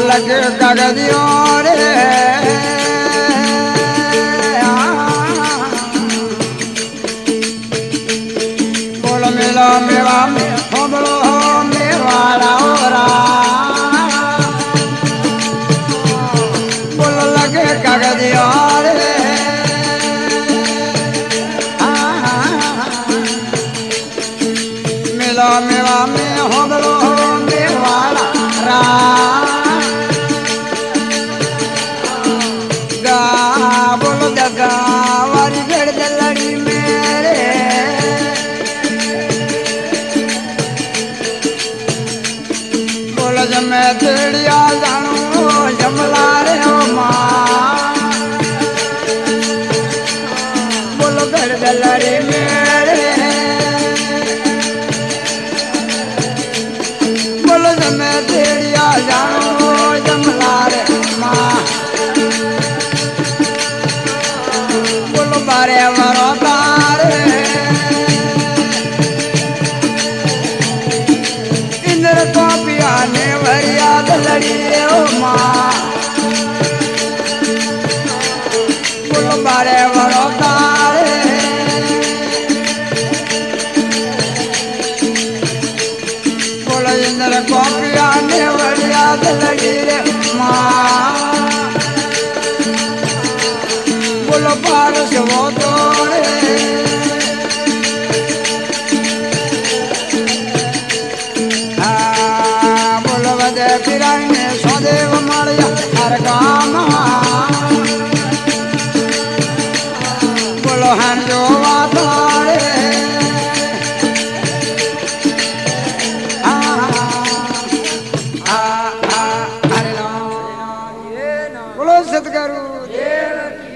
लगे गगदियो रे बोल मिलो मेवा में बोलो मेवाड़ा ओरा बोल लगे गगदियो रे मिलो मेवा में बोलो मेवाड़ा रा बोलो जगा वारी गड़ लड़ी मेरे बोलो जब मैं तेड़िया जानू जमला रे हो माँ बोलो गड़ लड़ी मेरे बोलो जब मैं तेड़िया जानू जमला रे माँ बारे मरो तारे इंद्र को पियाने भरिया लड़ी रे ओ माँ बोलो बारे मरो तारे बोलो इंद्र को पियाने भरिया लड़ी रे माँ बोलो पारस वो तोड़े बोलो बदे फिराने सदैव मरिया हर काम बोलो हन जो वाताड़े बोलो सतगुरु